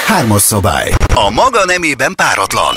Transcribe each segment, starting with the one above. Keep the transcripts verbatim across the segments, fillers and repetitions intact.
Hármas szabály. A maga nemében páratlan.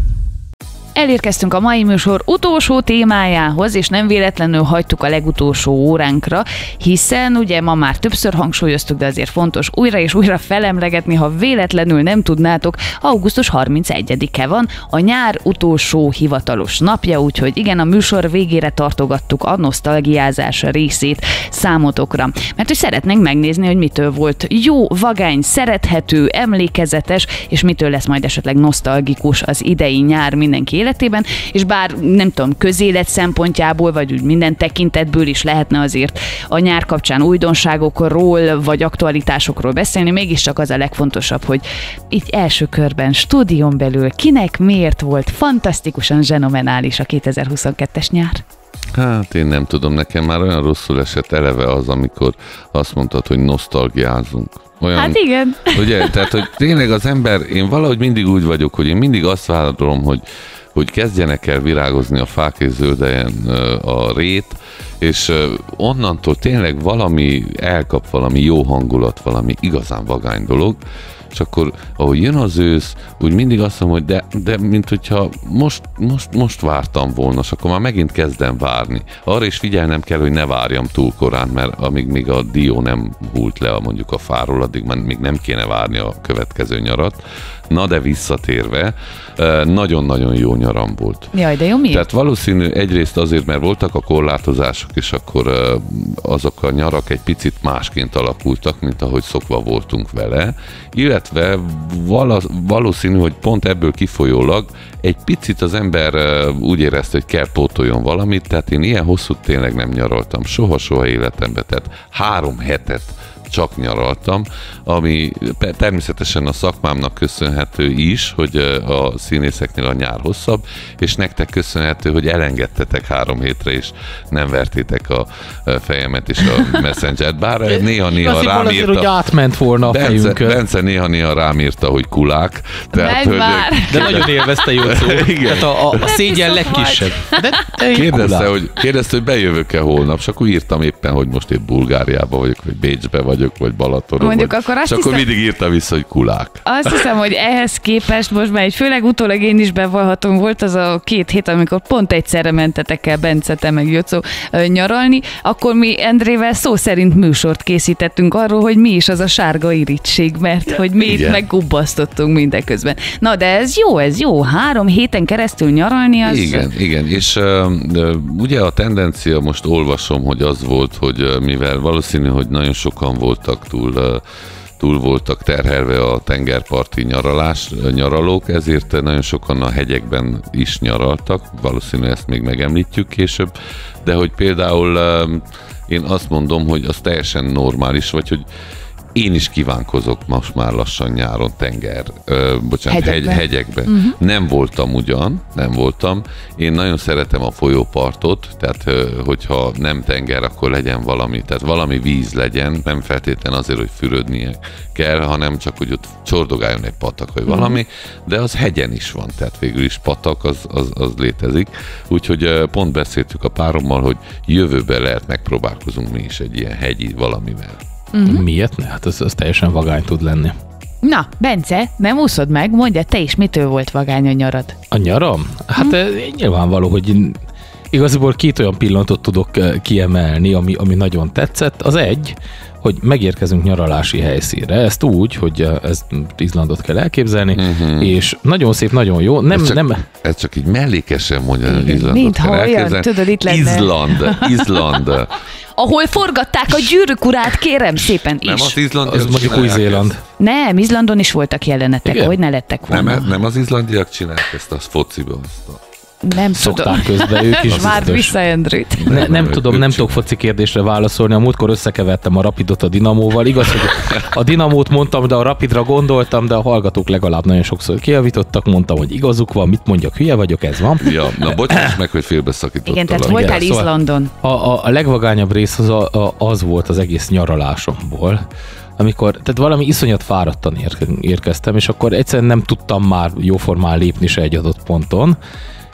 Elérkeztünk a mai műsor utolsó témájához, és nem véletlenül hagytuk a legutolsó óránkra, hiszen ugye ma már többször hangsúlyoztuk, de azért fontos újra és újra felemlegetni, ha véletlenül nem tudnátok, augusztus harmincegyedike van, a nyár utolsó hivatalos napja, úgyhogy igen, a műsor végére tartogattuk a nosztalgiázás részét számotokra. Mert hogy szeretnénk megnézni, hogy mitől volt jó, vagány, szerethető, emlékezetes, és mitől lesz majd esetleg nosztalgikus az idei nyár mindenki életében, és bár nem tudom, közélet szempontjából, vagy úgy minden tekintetből is lehetne azért a nyár kapcsán újdonságokról, vagy aktualitásokról beszélni, mégiscsak az a legfontosabb, hogy itt első körben, stúdión belül kinek miért volt fantasztikusan zsenomenális a kétezer-huszonkettes nyár? Hát én nem tudom, nekem már olyan rosszul esett eleve az, amikor azt mondtad, hogy nosztalgiázunk. Olyan, hát igen. Ugye, tehát, hogy tényleg az ember, én valahogy mindig úgy vagyok, hogy én mindig azt várom, hogy, hogy kezdjenek el virágozni a fák és zöldeljen a rét, és onnantól tényleg valami elkap, valami jó hangulat, valami igazán vagány dolog, és akkor, ahogy jön az ősz, úgy mindig azt mondom, hogy de, de mint hogyha most, most, most vártam volna, és akkor már megint kezdem várni. Arra is figyelnem kell, hogy ne várjam túl korán, mert amíg még a dió nem hult le mondjuk a fáról, addig még nem kéne várni a következő nyarat. Na de visszatérve, nagyon-nagyon jó nyaram volt. Jaj, de jó, miért? Tehát valószínű egyrészt azért, mert voltak a korlátozások, és akkor azok a nyarak egy picit másként alakultak, mint ahogy szokva voltunk vele, illetve valószínű, hogy pont ebből kifolyólag egy picit az ember úgy érezte, hogy kell pótoljon valamit, tehát én ilyen hosszú tényleg nem nyaraltam, soha-soha életemben, tehát három hetet csak nyaraltam, ami természetesen a szakmámnak köszönhető is, hogy a színészeknél a nyár hosszabb, és nektek köszönhető, hogy elengedtetek három hétre, és nem vertétek a fejemet és a Messenger-t, bár néha-néha rám azért, írta... hogy átment volna a Bence, fejünkön. Bence néha-néha rám írta, hogy kulák. Tehát, hogy de nagyon élvezte, jó szó. Tehát a, a szégyen legkisebb. De, de kérdezte, hogy, kérdezte, hogy bejövök-e holnap, és akkor írtam éppen, hogy most épp Bulgáriában vagyok, vagy Bécsbe vagyok, vagy Balatonon. Mondjuk vagy, akkor azt és akkor hiszem, mindig írta vissza, hogy kulák. Azt hiszem, hogy ehhez képest most már egy főleg utólag én is bevallhatom, volt az a két hét, amikor pont egyszerre mentetek el Bence, te meg Jocó nyaralni, akkor mi Endrével szó szerint műsort készítettünk arról, hogy mi is az a sárga irítség, mert hogy mi itt meggubbasztottunk mindeközben. Na, de ez jó, ez jó. Három héten keresztül nyaralni az... Igen, igen, és uh, ugye a tendencia, most olvasom, hogy az volt, hogy uh, mivel valószínű, hogy nagyon sokan voltak túl, uh, túl voltak terhelve a tengerparti nyaralás, nyaralók, ezért nagyon sokan a hegyekben is nyaraltak, valószínű ezt még megemlítjük később, de hogy például uh, én azt mondom, hogy az teljesen normális, vagy hogy én is kívánkozok most már lassan nyáron tenger, ö, bocsánat, hegyekben. Hegy, hegyekben. Uh-huh. Nem voltam ugyan, nem voltam. Én nagyon szeretem a folyópartot, tehát ö, hogyha nem tenger, akkor legyen valami, tehát valami víz legyen, nem feltétlen azért, hogy fürödnie kell, hanem csak, hogy ott csordogáljon egy patak, vagy valami, uh-huh. de az hegyen is van, tehát végül is patak, az, az, az létezik. Úgyhogy ö, pont beszéltük a párommal, hogy jövőben lehet megpróbálkozunk mi is egy ilyen hegyi valamivel. Uh-huh. Miért ne? Hát az, az teljesen vagány tud lenni. Na, Bence, nem úszod meg, mondja, te is mitől volt vagány a nyarad? A nyaram? Hát uh-huh. nyilvánvaló, hogy igazából két olyan pillanatot tudok kiemelni, ami, ami nagyon tetszett. Az egy, hogy megérkezünk nyaralási helyszínre. Ezt úgy, hogy ezt Izlandot kell elképzelni, uh-huh. és nagyon szép, nagyon jó. Nem, ez, csak, nem... ez csak így mellékesen mondja, hogy Izlandot Mintha kell olyan, elképzelni. tudod, itt lenne. Izland, Izland. Ahol forgatták a Gyűrűk urát, kérem szépen is. Nem az Izlandiak az mondjuk Új-Zéland. Nem, Izlandon is voltak jelenetek, igen? Hogy ne lettek volna. Nem, nem az izlandiak csinálják ezt a fociba, azt a... Nem szokták közben ők is. Már vissza, Endrét. Ne, nem, nem tudom, nem tudok foci kérdésre válaszolni. A múltkor összekevertem a Rapidot a Dinamóval. Igaz, hogy a Dinamót mondtam, de a Rapidra gondoltam, de a hallgatók legalább nagyon sokszor kijavítottak. Mondtam, hogy igazuk van, mit mondjak, hülye vagyok, ez van. Ja, na bocsáss meg, hogy félbeszakítottalak. Igen, tehát voltál Izlandon. A, a, a legvagányabb rész az, a, a, az volt az egész nyaralásomból, amikor, tehát valami iszonyat fáradtan ér, érkeztem, és akkor egyszerűen nem tudtam már jóformán lépni se egy adott ponton,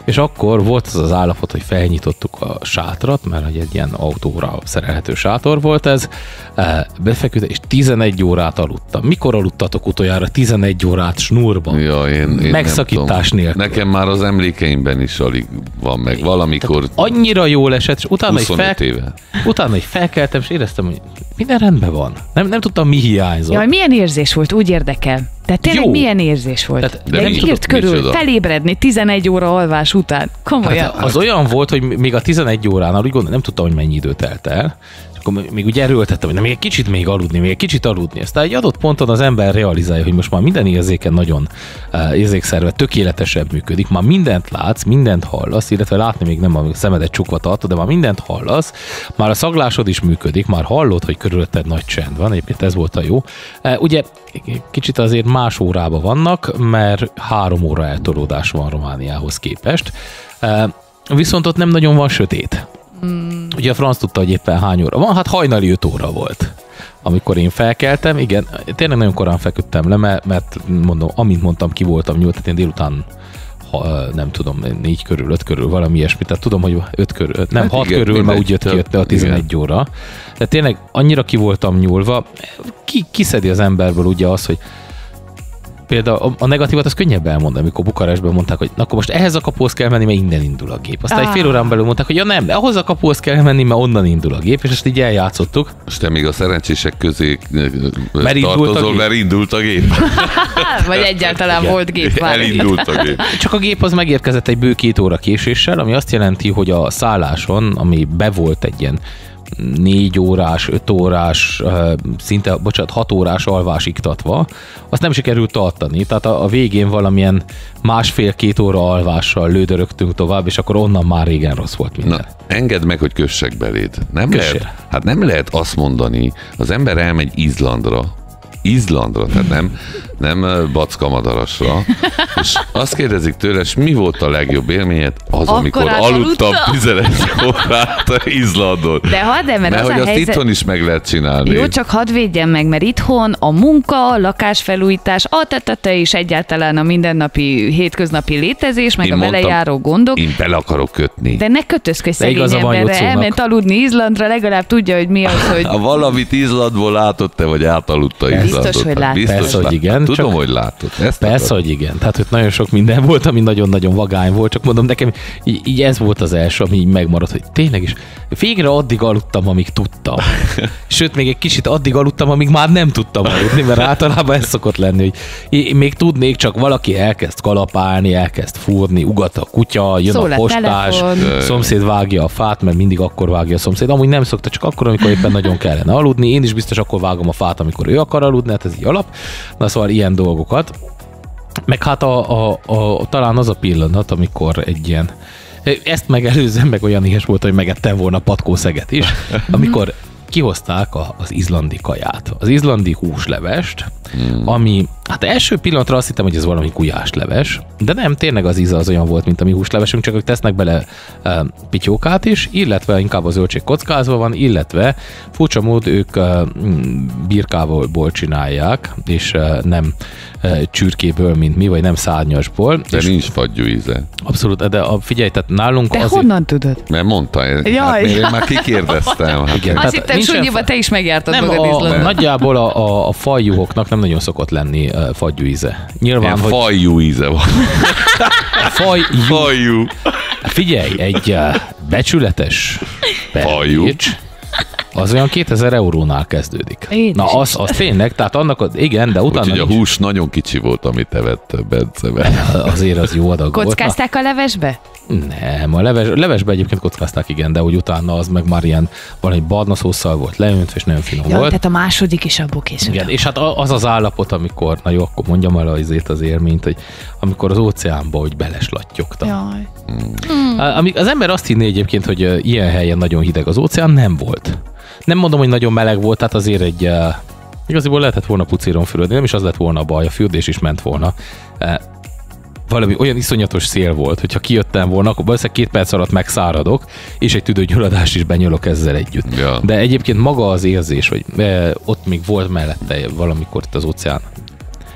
és akkor volt az az állapot, hogy felnyitottuk a sátrat, mert egy ilyen autóra szerelhető sátor volt ez, befeküdtem, és tizenegy órát aludtam. Mikor aludtatok utoljára tizenegy órát snurban? Ja, én, én megszakítás nélkül. Nekem már az emlékeimben is alig van meg. Valamikor tehát annyira jól esett, és utána, hogy fel, éve. utána hogy felkeltem, és éreztem, hogy minden rendben van. Nem, nem tudtam, mi hiányzott. Jaj, milyen érzés volt, úgy érdekel. Tehát tényleg Jó. milyen érzés volt? Tehát, de mi- írt körül, micsoda? felébredni tizenegy óra alvás után. Komolyan. Hát az olyan volt, hogy még a tizenegy óránál úgy gondolom, nem tudtam, hogy mennyi idő telt el. És akkor még úgy erőltettem, hogy na, még egy kicsit még aludni, még egy kicsit aludni. Aztán egy adott ponton az ember realizálja, hogy most már minden érzéken nagyon uh, érzékszerve tökéletesebb működik. Már mindent látsz, mindent hallasz, illetve látni még nem a szemedet csukva tartod, de már mindent hallasz. Már a szaglásod is működik, már hallod, hogy körülötted nagy csend van. Egyébként ez volt a jó. Uh, ugye kicsit azért más órában vannak, mert három óra eltolódás van Romániához képest. Uh, Viszont ott nem nagyon van sötét. Mm. Ugye a franc tudta, hogy éppen hány óra van, hát hajnali öt óra volt. Amikor én felkeltem, igen, tényleg nagyon korán feküdtem le, mert, mert mondom, amint mondtam, ki voltam nyúlt, tehát én délután ha, nem tudom, négy körül, öt körül, valami ilyesmi, tehát tudom, hogy öt körül, nem, Hát hat igen, körül, mert úgy jött mindegy, ki a tizenegy igen. óra. De tényleg annyira ki voltam nyúlva, ki, kiszedi az emberből ugye az, hogy például a, a negatívat az könnyebb elmondani, amikor Bukarestben mondták, hogy na, akkor most ehhez a kapuhoz kell menni, mert innen indul a gép. Aztán ah. egy fél órán belül mondták, hogy ja nem, ahhoz a kapuhoz kell menni, mert onnan indul a gép, és ezt így eljátszottuk. És te még a szerencsések közé Mert tartozol, mert indult a gép. Vagy egyáltalán Igen. volt gép már. Elindult a gép. Csak a gép az megérkezett egy bő két óra késéssel, ami azt jelenti, hogy a szálláson, ami be volt egy ilyen négy órás, öt órás, szinte, bocsánat, hat órás alvás iktatva, azt nem sikerült tartani. Tehát a, a végén valamilyen másfél-két óra alvással lődörögtünk tovább, és akkor onnan már régen rossz volt minden. Na, engedd meg, hogy kössek beléd. Nem Kössél. lehet, hát nem lehet azt mondani, az ember elmegy Izlandra, Izlandra, tehát nem, nem Backamadarasra, és azt kérdezik tőle, és mi volt a legjobb élményed? Az, Akkor amikor átaludtam? aludtam tizenegy órát Izlandon. De hadd, mert, Mert az hogy a azt helyzet... itthon is meg lehet csinálni. Jó, csak hadd védjem meg, mert itthon a munka, a lakásfelújítás, a tetete és egyáltalán a mindennapi, hétköznapi létezés, meg Én a vele mondtam, járó gondok. Én bele akarok kötni. De ne kötözködj szegény igaza van emberre, Jocónak. elment aludni Izlandra, legalább tudja, hogy mi az, hogy... Ha valamit Izlandból látott te, vagy átaludta Izlandot. Biztos, hogy láttad. Biztos, Persze, hogy lát- igen, Tudom, csak- hogy látod. Ezt Persze, akarod. hogy igen. Tehát, hogy nagyon sok minden volt, ami nagyon-nagyon vagány volt, csak mondom, nekem így, így ez volt az első, ami így megmaradt, hogy tényleg is végre addig aludtam, amíg tudtam. Sőt, még egy kicsit addig aludtam, amíg már nem tudtam aludni, mert általában ez szokott lenni, hogy én még tudnék, csak valaki elkezd kalapálni, elkezd fúrni, ugat a kutya, jön Szól a a postás, telefon. szomszéd vágja a fát, mert mindig akkor vágja a szomszéd. Amúgy nem szokta, csak akkor, amikor éppen nagyon kellene aludni. Én is biztos akkor vágom a fát, amikor ő akar aludni, hát ez így alap. Na szóval ilyen dolgokat. Meg hát a, a, a, talán az a pillanat, amikor egy ilyen, ezt megelőzően meg olyan ilyes volt, hogy megettem volna patkószeget is, amikor kihozták a, az izlandi kaját, az izlandi húslevest, hmm. ami, hát első pillanatra azt hittem, hogy ez valami gulyásleves, de nem, tényleg az íze az olyan volt, mint a mi húslevesünk, csak ők tesznek bele e, pityókát is, illetve inkább a zöldség kockázva van, illetve furcsa mód ők e, birkából csinálják, és e, nem e, csürkéből, mint mi, vagy nem szárnyasból. De és nincs fagyú íze. abszolút, de a, figyelj, tehát nálunk Te azért... honnan tudod? Mert mondta, hát Jaj. én már kikérdeztem. Hát Igen. Azt Tehát hittem, nincsen Sunyiba fa- te is megjártad Nem, magad a, Izlandon. nagyjából a, a, a fajjuhoknak nem nagyon szokott lenni uh, fagyú íze. Nyilván, Ilyen hogy fajú íze van. fajjú. Fajú. Figyelj, egy uh, becsületes Fajú. perlécs, az olyan kétezer eurónál kezdődik. Édes Na, az, az tényleg, tehát annak, a- igen, de utána Úgyhogy a nincs. hús nagyon kicsi volt, amit evett Bence. Azért az jó adag volt. Kockázták a levesbe? Nem, a leves, levesbe egyébként kockázták, igen, de hogy utána az meg már ilyen valami barna szószal volt leöntve, és nagyon finom Ja, volt. tehát a második is abból készült. Igen, és hát az az állapot, amikor, na jó, akkor mondjam el azért az élményt, hogy amikor az óceánba, hogy beleslattyogtam. Jaj. Ami, az ember azt hinné egyébként, hogy uh, ilyen helyen nagyon hideg az óceán, nem volt. Nem mondom, hogy nagyon meleg volt, tehát azért egy, uh, igaziból lehetett volna pucéron fürödni, nem is az lett volna a baj, a fürdés is ment volna. Uh, valami olyan iszonyatos szél volt, hogyha kijöttem volna, akkor valószínűleg két perc alatt megszáradok, és egy tüdőgyulladást is benyolok ezzel együtt. Ja. De egyébként maga az érzés, hogy eh, ott még volt mellette valamikor itt az óceán,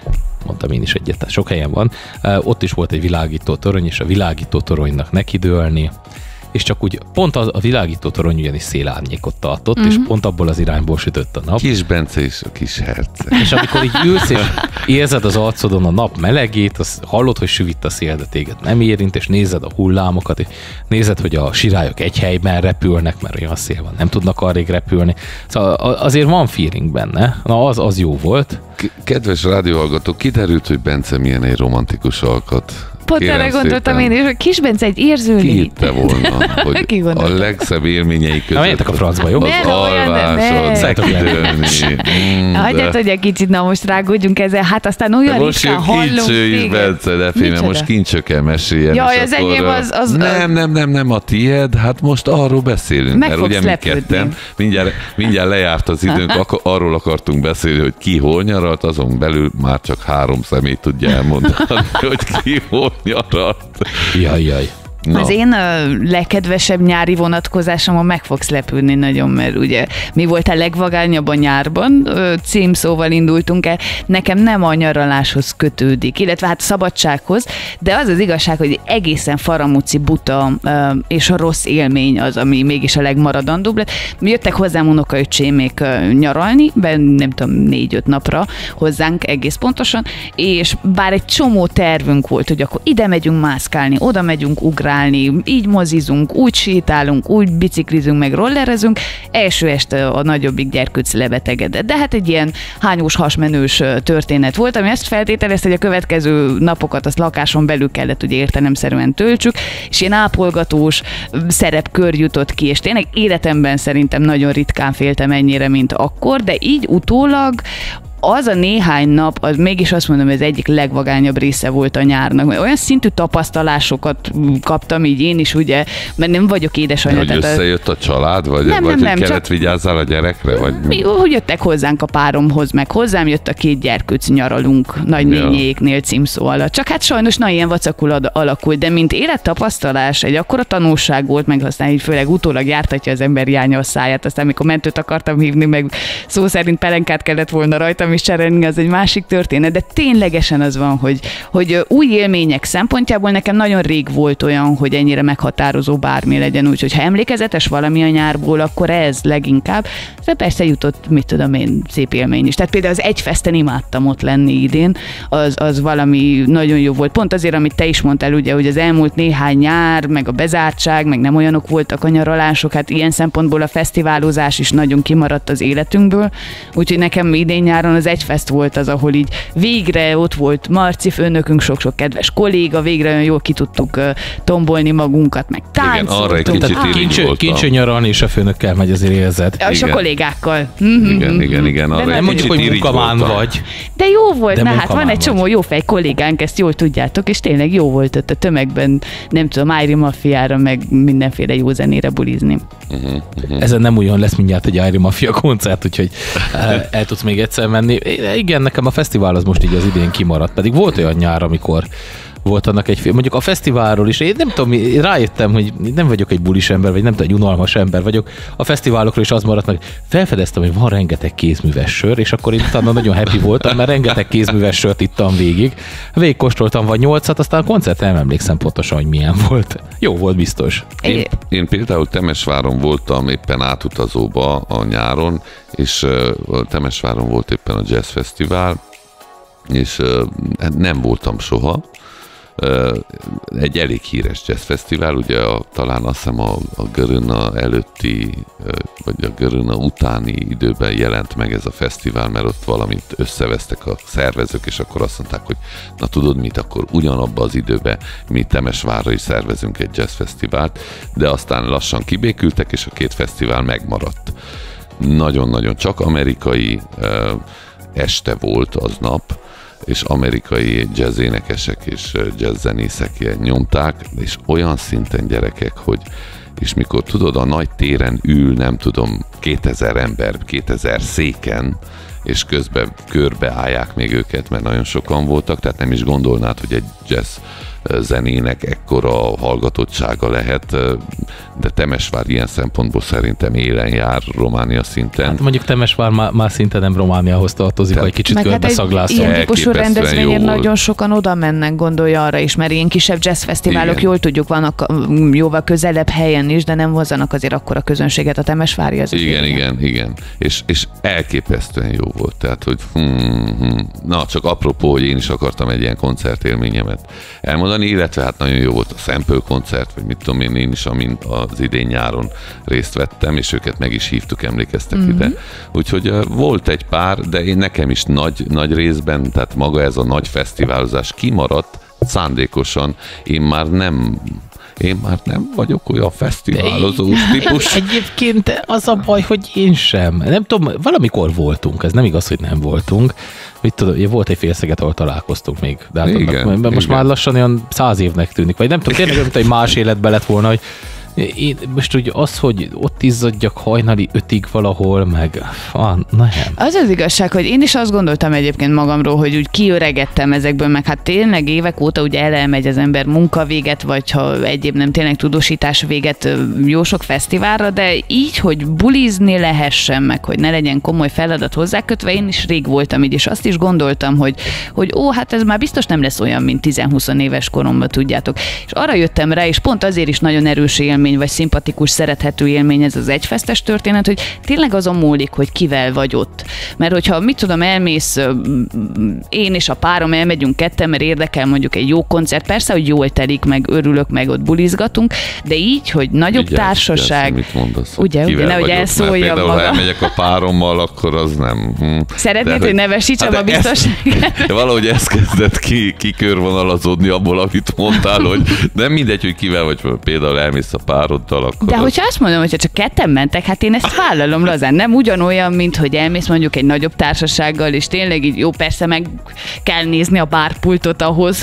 mondtam én is egyet, tehát sok helyen van. Ott is volt egy világító torony, és a világító toronynak nekidőlni, és csak úgy pont a, a világító torony ugyanis szélárnyékot tartott, mm-hmm. és pont abból az irányból sütött a nap. Kis Bence és a kis herceg. És amikor így ülsz, és érzed az arcodon a nap melegét, az hallod, hogy süvít a szél, de téged nem érint, és nézed a hullámokat, és nézed, hogy a sirályok egy helyben repülnek, mert olyan szél van, nem tudnak arrébb repülni. Szóval azért van feeling benne, na az, az jó volt. Kedves rádióhallgató, kiderült, hogy Bence milyen egy romantikus alkat. Pont erre gondoltam én is, hogy Kis Bence egy érző lény. Ki hitte volna, hogy a legszebb élményei között. Na, menjetek a francba, jó? Az alvás, az megidőlni. Hagyját, hogy egy kicsit, na most rágódjunk ezzel, hát aztán olyan ritkán hallunk. Most kincső is, Bence, de félme, most kincsökkel meséljen. Jaj, az enyém az, az... Nem, nem, nem, nem a tiéd, hát most arról beszélünk. Meg fogsz lepődni. Mindjárt, mindjárt lejárt az időnk, arról akartunk beszélni, hogy ki hol nyaralt, azon belül már csak három személy tudja elmondani, hogy ki hol nyaralt. Jaj, jaj. Na. Az én a legkedvesebb nyári vonatkozásomon meg fogsz lepődni nagyon, mert ugye mi volt a legvagányabb a nyárban, címszóval indultunk el, nekem nem a nyaraláshoz kötődik, illetve hát a szabadsághoz, de az az igazság, hogy egészen faramuci, buta és a rossz élmény az, ami mégis a legmaradandóbb lett. Jöttek hozzám unokaöccsémék nyaralni, nem tudom, négy-öt napra hozzánk egész pontosan, és bár egy csomó tervünk volt, hogy akkor ide megyünk mászkálni, oda megyünk ugrálni, így mozizunk, úgy sétálunk, úgy biciklizünk, meg rollerezünk. Első este a nagyobbik gyerkőc lebetegedett. De hát egy ilyen hányós hasmenős történet volt, ami ezt feltételezte, hogy a következő napokat azt lakáson belül kellett ugye értelemszerűen töltsük, és ilyen ápolgatós szerepkör jutott ki, és tényleg életemben szerintem nagyon ritkán féltem ennyire, mint akkor, de így utólag az a néhány nap, az mégis azt mondom, hogy az egyik legvagányabb része volt a nyárnak. Olyan szintű tapasztalásokat kaptam így én is, ugye, mert nem vagyok édesanyja. Hogy összejött a család, vagy, nem, vagy nem, hogy nem, kellett csak... vigyázzál a gyerekre? Vagy... Mi, hogy jöttek hozzánk a páromhoz, meg hozzám jött a két gyerkőc, nyaralunk nagynényéknél címszó alatt. Csak hát sajnos na ilyen vacakul alakult, de mint élettapasztalás, egy akkora tanulság volt, meg aztán így főleg utólag jártatja az ember hiánya a száját, aztán amikor mentőt akartam hívni, meg szó szerint pelenkát kellett volna rajtam is cserélni, az egy másik történet, de ténylegesen az van, hogy, hogy új élmények szempontjából nekem nagyon rég volt olyan, hogy ennyire meghatározó bármi legyen, úgyhogy ha emlékezetes valami a nyárból, akkor ez leginkább. De persze jutott, mit tudom én, szép élmény is. Tehát például az Egyfesten imádtam ott lenni idén, az, az valami nagyon jó volt. Pont azért, amit te is mondtál, ugye, hogy az elmúlt néhány nyár, meg a bezártság, meg nem olyanok voltak a nyaralások, hát ilyen szempontból a fesztiválozás is nagyon kimaradt az életünkből, úgyhogy nekem idén nyáron az Egyfest volt az, ahol így végre ott volt Marci főnökünk, sok-sok kedves kolléga, végre olyan jól ki tudtuk uh, tombolni magunkat, meg táncoltunk. Kincső nyaralni, és a főnökkel megy, azért érzed. És a kollégákkal. Igen, igen, igen. Arra nem mondjuk, hogy munkamán vagy. De jó volt, na hát van egy csomó jó fej kollégánk, ezt jól tudjátok, és tényleg jó volt ott a tömegben, nem tudom, Ári Mafiára, meg mindenféle jó zenére bulizni. Uh-huh, uh-huh. Ezen nem olyan lesz mindjárt egy Ári Mafia koncert, úgyhogy el, el tudsz még egyszer menni. Igen, nekem a fesztivál az most így az idén kimaradt, pedig volt olyan nyár, amikor volt annak egy, mondjuk a fesztiválról is, én nem tudom, rájöttem, hogy nem vagyok egy bulis ember, vagy nem tudom, egy unalmas ember vagyok, a fesztiválokról is az maradt meg, felfedeztem, hogy van rengeteg kézműves sör, és akkor én utána nagyon happy voltam, mert rengeteg kézműves sört ittam végig. Végigkóstoltam vagy nyolcat, aztán a koncert nem emlékszem pontosan, hogy milyen volt. Jó volt biztos. Én, én például Temesváron voltam éppen átutazóba a nyáron, és uh, Temesváron volt éppen a Jazz Fesztivál, és uh, nem voltam soha. Egy elég híres jazzfesztivál, ugye a, talán azt hiszem a, a Göröna előtti, vagy a Göröna utáni időben jelent meg ez a fesztivál, mert ott valamit összevesztek a szervezők, és akkor azt mondták, hogy na tudod mit, akkor ugyanabban az időben mi Temesvárra is szervezünk egy jazzfesztivált, de aztán lassan kibékültek, és a két fesztivál megmaradt. Nagyon-nagyon csak amerikai este volt aznap, és amerikai jazzénekesek és jazzzenészek nyomták, és olyan szinten gyerekek, hogy és mikor tudod, a nagy téren ül, nem tudom, kétezer ember, kétezer széken, és közben körbeállják még őket, mert nagyon sokan voltak, tehát nem is gondolnád, hogy egy jazz zenének ekkora hallgatottsága lehet, de Temesvár ilyen szempontból szerintem élen jár Románia szinten. Hát mondjuk Temesvár már, már szinte nem Romániahoz tartozik, vagy kicsit körbeszaglászol. Ilyen típusú rendezvényen nagyon sokan oda mennek, gondolja arra is, mert ilyen kisebb jazzfesztiválok, igen, jól tudjuk, vannak jóval közelebb helyen is, de nem hozzanak azért akkora közönséget a temesvári az. Igen, igen, igen. És, és elképesztően jó volt. Tehát, hogy hmm, hmm. Na, csak apropó, hogy én is akartam egy ilyen koncertélményemet elmondani, illetve hát nagyon jó volt a Sample koncert, vagy mit tudom én, én is, amint az idén nyáron részt vettem, és őket meg is hívtuk, emlékeztek mm-hmm. ide. Úgyhogy uh, volt egy pár, de én nekem is nagy, nagy részben, tehát maga ez a nagy fesztiválozás kimaradt szándékosan. Én már nem Én már nem vagyok olyan fesztiválozós típus. Egyébként az a baj, hogy én sem. Nem tudom, valamikor voltunk, ez nem igaz, hogy nem voltunk. Mit tudom, volt egy félszeget, ahol találkoztunk még. De hát igen, annak, most igen. már lassan olyan száz évnek tűnik. Vagy nem tudom, tényleg, mint egy más életbe lett volna, hogy én most úgy az, hogy ott izzadjak hajnali ötig valahol, meg ah, nem. Az az igazság, hogy én is azt gondoltam egyébként magamról, hogy úgy kiöregettem ezekből, meg hát tényleg évek óta ugye elmegy az ember munkavéget, vagy ha egyéb nem tényleg tudósítás véget jó sok fesztiválra, de így, hogy bulizni lehessen, meg hogy ne legyen komoly feladat hozzákötve, én is rég voltam így, és azt is gondoltam, hogy, hogy ó, hát ez már biztos nem lesz olyan, mint tíz-húsz éves koromban, tudjátok. És arra jöttem rá, és pont azért is nagyon erős élmény, vagy szimpatikus, szerethető élmény ez az egyfesztes történet, hogy tényleg azon múlik, hogy kivel vagy ott. Mert hogyha, mit tudom, elmész, én és a párom elmegyünk ketten, mert érdekel mondjuk egy jó koncert, persze, hogy jól telik, meg örülök, meg ott bulizgatunk, de így, hogy nagyobb Vigyázz, társaság. Mit mondasz? Ugye, ugye, nehogy elszóljam magam. magam. Ha elmegyek a párommal, akkor az nem. Hm. Szeretnéd, de, hogy nevesítsem hát a biztonságot? Valahogy ez kezdett ki, kikörvonalazódni abból, amit mondtál, hogy nem mindegy, hogy kivel vagy, például elmész a pároddal, akkor de az... hogyha azt mondom, hogyha csak ketten mentek, hát én ezt vállalom lazán. Nem ugyanolyan, mint hogy elmész mondjuk egy nagyobb társasággal, és tényleg így jó, persze meg kell nézni a bárpultot ahhoz,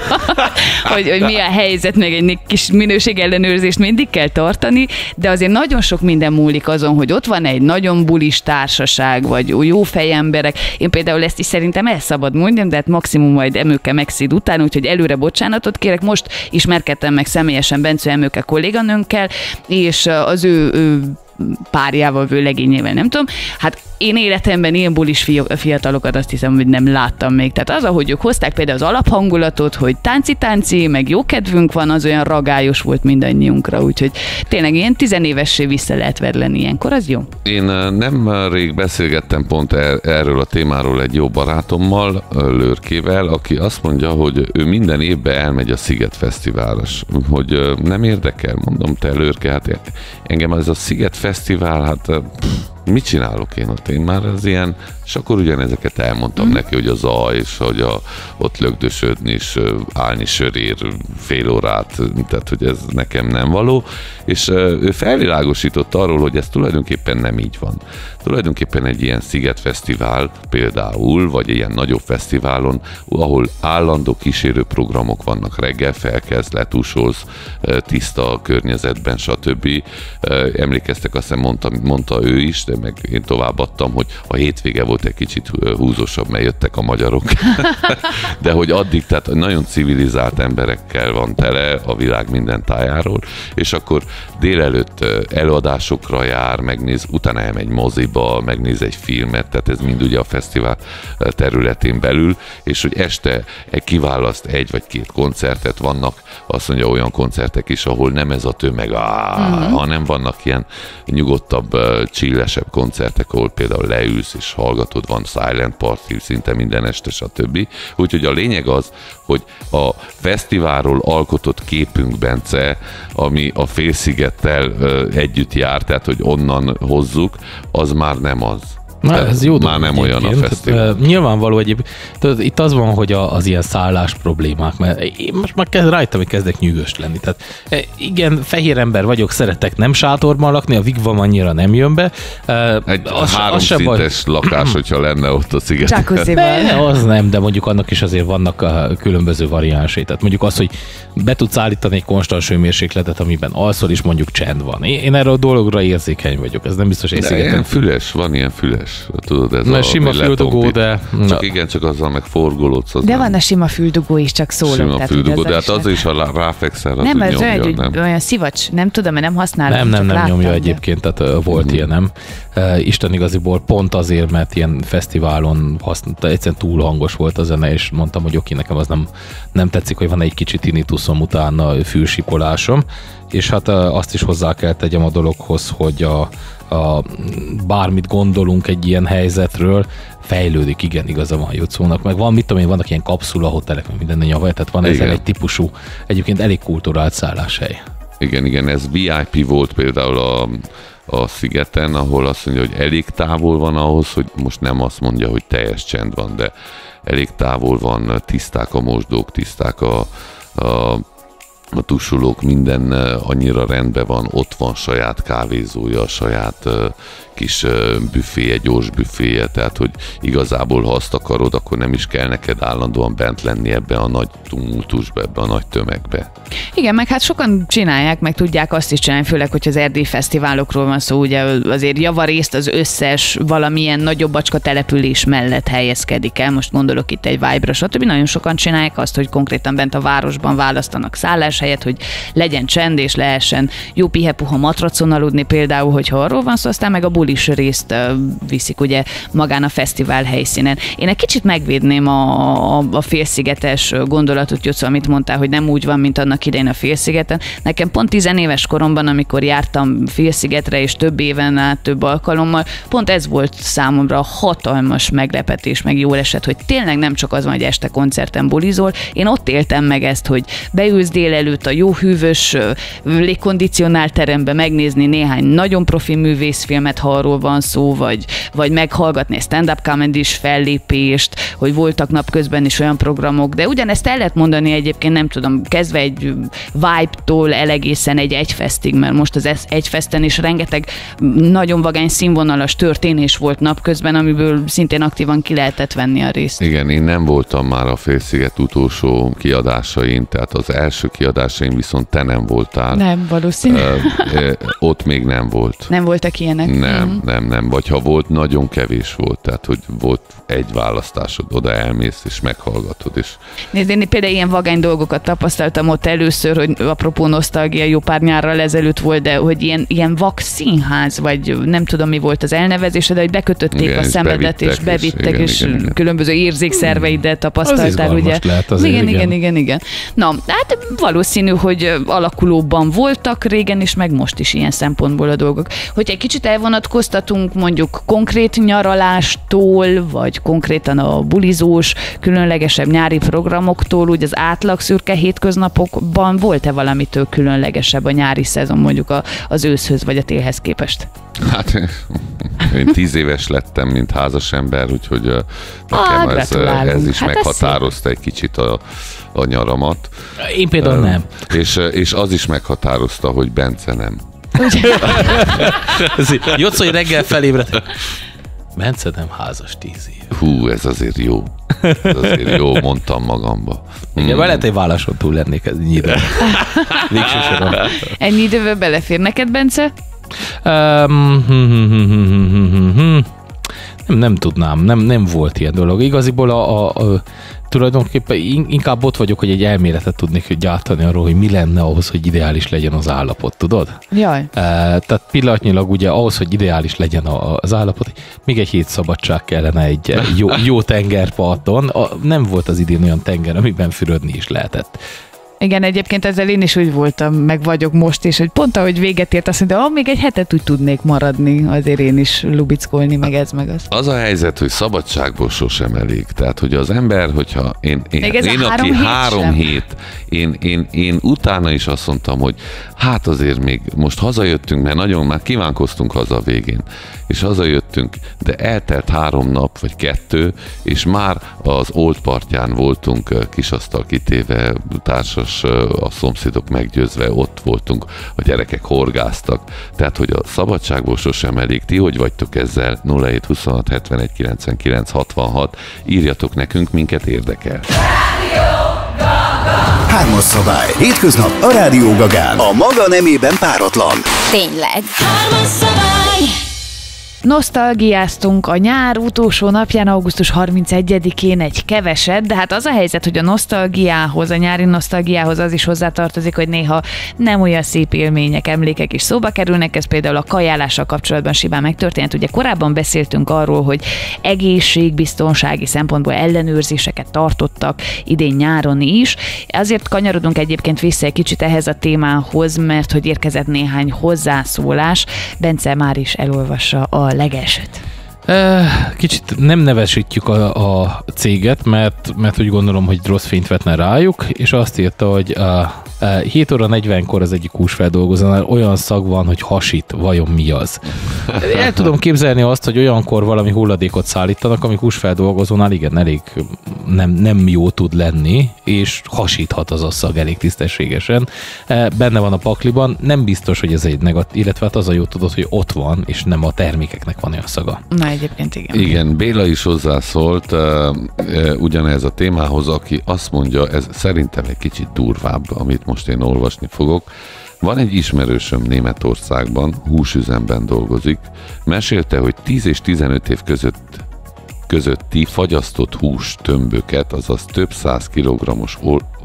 hogy, hogy mi a helyzet, meg egy kis minőségellenőrzést mindig kell tartani, de azért nagyon sok minden múlik azon, hogy ott van egy nagyon bulis társaság, vagy jó fejemberek. Én például ezt is szerintem el szabad mondjam, de hát maximum majd Emőke megszid után, úgyhogy előre bocsánatot kérek. Most ismerkedtem meg személyesen Bence Emőke kolléganőnkkel, és az ő, ő párjával, vőlegényével, nem tudom. Hát én életemben ilyen bulis fiatalokat azt hiszem, hogy nem láttam még. Tehát az, ahogy ők hozták például az alaphangulatot, hogy tánci-tánci, meg jó kedvünk van, az olyan ragályos volt mindannyiunkra, úgyhogy tényleg ilyen tizenévessé vissza lehet vedleni ilyenkor, az jó. Én nem rég beszélgettem pont er- erről a témáról egy jó barátommal, Lőrkével, aki azt mondja, hogy ő minden évben elmegy a Sziget Fesztiválra, hogy nem érdekel, mondom, te Lőrke, hát engem ez a Sziget Fesztivál, hát pff, mit csinálok én ott? Én már az ilyen, és akkor ugyanezeket elmondtam mm. neki, hogy az zaj, és hogy a, ott lögdösödni, és állni sörér fél órát, tehát hogy ez nekem nem való, és ő felvilágosított arról, hogy ez tulajdonképpen nem így van. Tulajdonképpen egy ilyen Szigetfesztivál például, vagy ilyen nagyobb fesztiválon, ahol állandó kísérő programok vannak, reggel felkezd, letúsolsz, tiszta környezetben, stb. Emlékeztek, azt hiszem mondta, mondta ő is, de meg én továbbadtam, hogy a hétvége volt egy kicsit húzósabb, mert jöttek a magyarok. De hogy addig, tehát nagyon civilizált emberekkel van tele a világ minden tájáról, és akkor délelőtt előadásokra jár, megnéz, utána elmegy moziba, megnéz egy filmet, tehát ez mind ugye a fesztivál területén belül, és hogy este kiválaszt egy vagy két koncertet, vannak azt mondja olyan koncertek is, ahol nem ez a tömeg, áh, mm-hmm. hanem vannak ilyen nyugodtabb, chillesebb koncertek, ahol például leülsz és hallgatod, van silent party, szinte minden este, stb. Úgyhogy a lényeg az, hogy a fesztiválról alkotott képünk, Bence, ami a Félszigettel együtt jár, tehát hogy onnan hozzuk, az már nem az. Na, ez jó már nem olyan a fesztivál. Nyilvánvaló egyébként. Itt az van, hogy az ilyen szállás problémák, mert én most már kezd, rájöttem, hogy kezdek nyűgös lenni. Tehát igen, fehér ember vagyok, szeretek nem sátorban lakni, a Vigvam annyira nem jön be. Egy az, háromszintes lakás, hogyha lenne ott a szigeten. Az nem, de mondjuk annak is azért vannak különböző variánsai. Tehát mondjuk az, hogy be tudsz állítani egy konstans hőmérsékletet, amiben alszol is mondjuk csend van. Én erre a dologra érzékeny vagyok, ez nem biztos, hogy szigeten. Ilyen füles, van ilyen füles. Tudod, ez na, a sima füldugó, de... Csak igen, csak azzal meg forgolódsz. De van a sima füldugó is, csak szólok. Sima tehát, füldugó, de hát az is, ha ráfekszel, az nem, úgy nyomja. Olyan, nem, olyan szivacs, nem tudom, mert nem használom. Nem, nem, nem láttam, nyomja de... egyébként, tehát volt mm. ilyen, nem. Uh, Isten igaziból pont azért, mert ilyen fesztiválon használta, egyszerűen túl hangos volt a zene, és mondtam, hogy oké, nekem az nem, nem tetszik, hogy van egy kicsit tinnituszom utána fülsipolásom, és hát uh, azt is hozzá kell tegyem a dologhoz, hogy a A, bármit gondolunk egy ilyen helyzetről, fejlődik, igen, igaza van Jocónak, meg van, mit tudom én, vannak ilyen kapszula hotelek, meg minden nyavaja, tehát van ezzel egy típusú, egyébként elég kulturált szálláshely. Igen, igen, ez vé i pé volt például a, a szigeten, ahol azt mondja, hogy elég távol van ahhoz, hogy most nem azt mondja, hogy teljes csend van, de elég távol van, tiszták a mosdók, tiszták a, a a tusolók, minden annyira rendben van, ott van saját kávézója, saját uh, kis uh, büféje, gyors büféje, tehát hogy igazából, ha azt akarod, akkor nem is kell neked állandóan bent lenni ebbe a nagy tumultusba, ebbe a nagy tömegbe. Igen, meg hát sokan csinálják, meg tudják azt is csinálni, főleg, hogy az erdélyi fesztiválokról van szó, ugye azért javarészt az összes valamilyen nagyobb bacska település mellett helyezkedik el, most gondolok itt egy Vibe-ra, stb. Nagyon sokan csinálják azt, hogy konkrétan bent a városban választanak szálláshelyet, hogy legyen csend és lehessen jó pihepuha matracon aludni például, hogyha arról van szó, aztán meg a bulis részt uh, viszik ugye magán a fesztivál helyszínen. Én egy kicsit megvédném a, a, a félszigetes gondolatot, Jocó, amit mondtál, hogy nem úgy van, mint annak idején a félszigeten. Nekem pont tizenéves koromban, amikor jártam félszigetre, és több éven át, több alkalommal, pont ez volt számomra hatalmas meglepetés, meg jól esett, hogy tényleg nem csak az van, hogy este koncerten bulizol. Én ott éltem meg ezt, hogy beülsz délelőtt a jó hűvös, légkondicionált terembe megnézni néhány nagyon profi művészfilmet, ha arról van szó, vagy, vagy meghallgatni egy stand-up comedy-s fellépést, hogy voltak napközben is olyan programok, de ugyanezt el lehet mondani egyébként, nem tudom, kezdve egy Vibe-tól el egészen egy egyfesztig, mert most az egyfesten is rengeteg nagyon vagány színvonalas történés volt napközben, amiből szintén aktívan ki lehetett venni a részt. Igen, én nem voltam már a Félsziget utolsó kiadásain, tehát az első kiadásain viszont te nem voltál. Nem, valószínű. Uh, ott még nem volt. Nem voltak ilyenek? Nem, mm. nem, nem. Vagy ha volt, nagyon kevés volt. Tehát, hogy volt egy választásod, oda elmész és meghallgatod. És... Nézd, én például ilyen vagány dolgokat tapasztaltam ott először, hogy apropó nosztalgia, jó pár nyárral ezelőtt volt, de hogy ilyen, ilyen vak színház, vagy nem tudom mi volt az elnevezése, de hogy bekötötték igen, a szemedet, és bevittek, és, és igen, igen, különböző érzékszerveidet tapasztaltál, az ugye? Lehet azért, igen, igen, igen, igen. Na, hát valószínű, hogy alakulóban voltak régen is, meg most is ilyen szempontból a dolgok. Hogyha egy kicsit elvonatkoztatunk mondjuk konkrét nyaralástól, vagy konkrétan a bulizós, különlegesebb nyári programoktól, úgy az átlag szürke hétköznapokban volt-e valamitől különlegesebb a nyári szezon mondjuk a, az őszhöz, vagy a télhez képest? Hát én tíz éves lettem, mint házas ember, úgyhogy nekem ah, ez, ez is hát meghatározta egy kicsit a, a nyaramat. Én például uh, nem. És, és az is meghatározta, hogy Bence nem. Jocó, hogy reggel felébredt. Bence nem házas tíz év. Hú, ez azért jó. Ez azért jó, mondtam magamba. Igen, mm. lehet, hogy válason túl lennék ez ennyi időben. Ennyi időben belefér neked, Bence? Um, hm, hm, hm, hm, hm, nem, nem tudnám, nem, nem volt ilyen dolog. Igaziból a, a, a, tulajdonképpen inkább ott vagyok, hogy egy elméletet tudnék gyártani arról, hogy mi lenne ahhoz, hogy ideális legyen az állapot, tudod? Jaj. E, tehát pillanatnyilag ugye ahhoz, hogy ideális legyen az állapot, még egy hét szabadság kellene egy jó, jó tengerparton. A, nem volt az idén olyan tenger, amiben fürödni is lehetett. Igen, egyébként ezzel én is úgy voltam, meg vagyok most is, hogy pont ahogy véget ért, azt mondta, ah, még egy hetet úgy tudnék maradni, azért én is lubickolni, meg ez, meg az. Az a helyzet, hogy szabadságból sosem elég. Tehát, hogy az ember, hogyha én, én, én három aki hét három sem. hét, én, én, én utána is azt mondtam, hogy hát azért még most hazajöttünk, mert nagyon már kívánkoztunk haza a végén, és hazajöttünk, de eltelt három nap, vagy kettő, és már az Old partján voltunk, kisasztal kitéve, társas, a szomszédok meggyőzve, ott voltunk, a gyerekek horgáztak. Tehát, hogy a szabadságból sosem elég. Ti hogy vagytok ezzel? nulla hét huszonhat hetvenegy kilencvenkilenc hatvanhat. Írjatok nekünk, minket érdekel. Hármas szabály. Hétköznap a Rádió Gagán. A maga nemében páratlan. Tényleg. Hármas szabály. Nosztalgiáztunk a nyár utolsó napján, augusztus harmincegyedikén egy keveset, de hát az a helyzet, hogy a nosztalgiához, a nyári nosztalgiához az is hozzátartozik, hogy néha nem olyan szép élmények, emlékek is szóba kerülnek, ez például a kajálással kapcsolatban simán megtörtént. Ugye korábban beszéltünk arról, hogy egészségbiztonsági szempontból ellenőrzéseket tartottak idén nyáron is. Azért kanyarodunk egyébként vissza egy kicsit ehhez a témához, mert hogy érkezett néhány hozzászólás. Bence már is elolvassa a legelsőt. Kicsit nem nevesítjük a, a céget, mert, mert úgy gondolom, hogy rossz fényt vetne rájuk, és azt írta, hogy a, a hét óra negyvenkor az egyik húsfeldolgozónál olyan szag van, hogy hasít, vajon mi az? El tudom képzelni azt, hogy olyankor valami hulladékot szállítanak, ami húsfeldolgozónál igen, elég nem, nem jó tud lenni, és hasíthat az a szag elég tisztességesen. Benne van a pakliban, nem biztos, hogy ez egy negatív, illetve hát az a jó tudod, hogy ott van, és nem a termékeknek van olyan szaga. Na, egyébként igen. Igen, Béla is hozzászólt uh, uh, ugyanez a témához, aki azt mondja, ez szerintem egy kicsit durvább, amit most én olvasni fogok. Van egy ismerősöm Németországban, húsüzemben dolgozik, mesélte, hogy tíz és tizenöt év között közötti fagyasztott hús tömböket, azaz több száz kilogrammos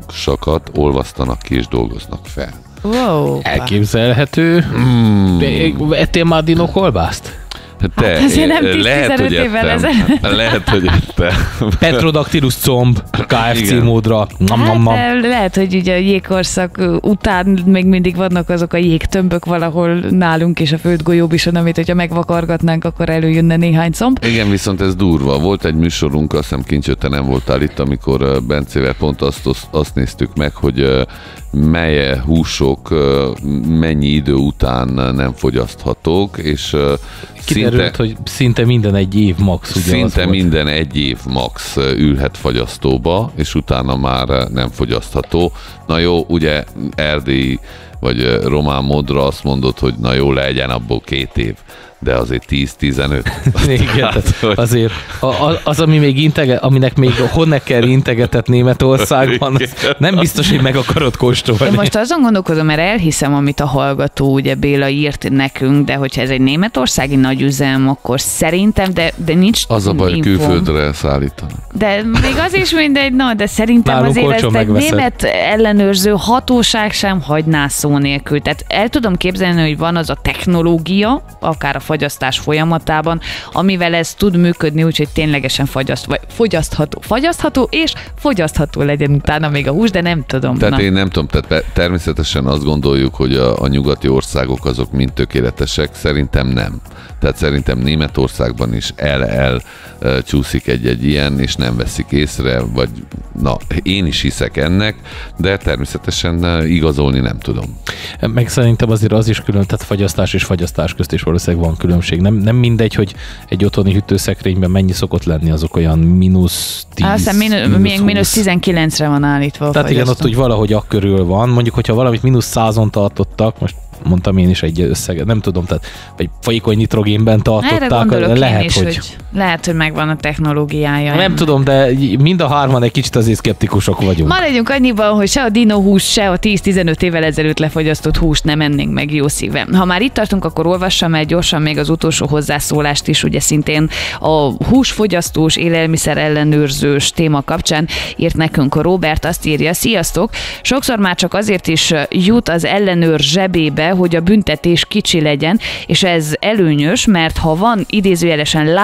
sakat olvasztanak ki és dolgoznak fel. Wow. Elképzelhető. Mm. Ettél már dinokolbászt? Te, hát azért nem lehet, hogy évvel ettem. Lehet, hogy ettem. Petrodactylus comb, ká ef cé Igen. módra. Nam, nam, nam. Hát, lehet, hogy ugye a jégkorszak után még mindig vannak azok a jégtömbök valahol nálunk és a földgolyóbison, amit hogyha megvakargatnánk, akkor előjönne néhány comb. Igen, viszont ez durva. Volt egy műsorunk, azt hiszem Kincső, te nem voltál itt, amikor Bencével pont azt, azt néztük meg, hogy mely húsok mennyi idő után nem fogyaszthatók, és kiderült, szinte, hogy szinte minden egy év max. Ugye szinte minden egy év max ülhet fagyasztóba, és utána már nem fogyasztható. Na jó, ugye Erdély vagy román módra azt mondod, hogy na jó, legyen abból két év, de azért tíz-tizenöt. Igen, azért az, ami még intege, aminek még Honecker integetett Németországban, az nem biztos, hogy meg akarod kóstolni. Én most azon gondolkozom, mert elhiszem, amit a hallgató, ugye Béla írt nekünk, de hogyha ez egy németországi nagyüzem, akkor szerintem, de, de nincs az a baj, infom. Külföldre szállítanak. De még az is mindegy, na, de szerintem nálunk azért ezt egy megveszed. német ellenőrző hatóság sem hagyná szó nélkül. Tehát el tudom képzelni, hogy van az a technológia, akár a fagyasztás folyamatában, amivel ez tud működni, úgyhogy ténylegesen fagyaszt, vagy fogyasztható, fagyasztható és fogyasztható legyen utána még a hús, de nem tudom. Tehát na. én nem tudom, tehát természetesen azt gondoljuk, hogy a, a nyugati országok azok mind tökéletesek, szerintem nem. Tehát szerintem Németországban is el-el csúszik egy-egy ilyen, és nem veszik észre, vagy na, én is hiszek ennek, de természetesen igazolni nem tudom. Meg szerintem azért az is külön, tehát fagyasztás és fagyasztás közt is valószínűleg van különbség. Nem, nem mindegy, hogy egy otthoni hűtőszekrényben mennyi szokott lenni, azok olyan mínusz tíz, Aztán mínusz, mínusz tizenkilencre van állítva. Tehát igen, ott úgy valahogy akkörül van. Mondjuk, hogyha valamit mínusz százon tartottak, most mondtam én is egy összeget, nem tudom, tehát vagy folyékony nitrogénben tartották. Erre gondolok lehet, én is, hogy... hogy lehet, hogy megvan a technológiája. Nem tudom, de mind a hárman egy kicsit azért szkeptikusok vagyunk. Maradjunk annyiban, hogy se a dinóhús, se a tíz-tizenöt évvel ezelőtt lefogyasztott húst nem ennénk meg jó szívem. Ha már itt tartunk, akkor olvassam el gyorsan még az utolsó hozzászólást is, ugye szintén a húsfogyasztós, élelmiszer ellenőrzős téma kapcsán írt nekünk a Robert, azt írja: sziasztok! Sokszor már csak azért is jut az ellenőr zsebébe, hogy a büntetés kicsi legyen, és ez előnyös, mert ha van idézőjelesen látogatás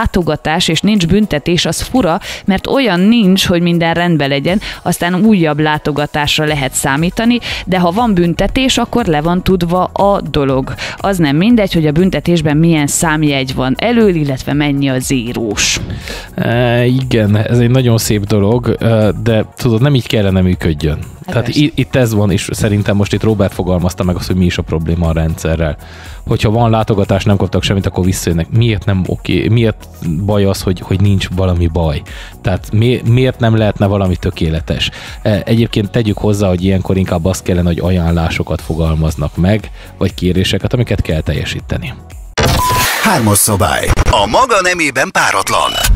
látogatás, és nincs büntetés, az fura, mert olyan nincs, hogy minden rendben legyen, aztán újabb látogatásra lehet számítani, de ha van büntetés, akkor le van tudva a dolog. Az nem mindegy, hogy a büntetésben milyen számjegy van elől, illetve mennyi a zérós. E, igen, ez egy nagyon szép dolog, de tudod, nem így kellene működjön. Hát Tehát i- itt ez van, és szerintem most itt Robert fogalmazta meg azt, hogy mi is a probléma a rendszerrel. Hogyha van látogatás, nem kaptak semmit, akkor visszajönnek. Miért nem oké? Miért baj az, hogy, hogy nincs valami baj? Tehát mi, miért nem lehetne valami tökéletes? Egyébként tegyük hozzá, hogy ilyenkor inkább azt kellene, hogy ajánlásokat fogalmaznak meg, vagy kéréseket, amiket kell teljesíteni. Hármas szabály. A maga nemében páratlan.